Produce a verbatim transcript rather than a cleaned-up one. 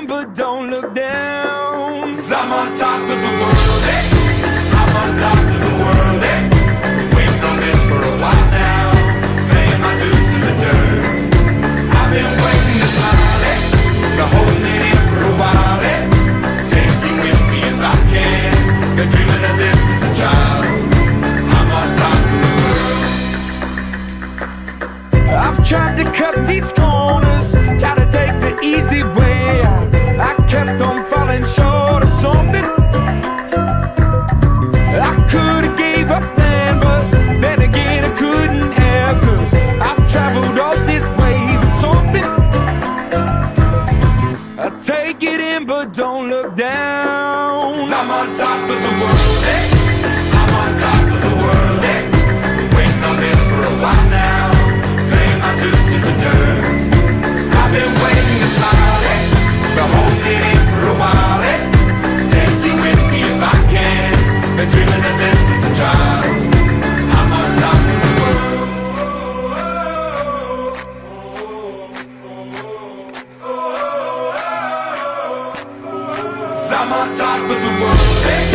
in, but don't look down. 'Cause I'm on top of the world, hey. I'm on top of the world, hey. Been waiting on this for a while now, paying my dues to the dirt. I've been waiting to smile, hey. Been holding it in for a while, hey. Take you with me if I can. Been dreaming of this since a child. I'm on top of the world. I've tried to cut these corners, tried to take the easy way out. I kept on falling short of something. I could've gave up then, but then again I couldn't have. 'Cause I've traveled all this way for something. I take it in, but don't look down. 'Cause I'm on top of the world, hey. I'm on top of the world, hey. Been waiting on this for a while now, paying my dues to the dirt. I've been waiting to smile, hey. Been holding it in for a while, hey. Take you with me if I can. Been dreaming of this since a child. I'm on top of the world. 'Cause I'm on top of the world, hey.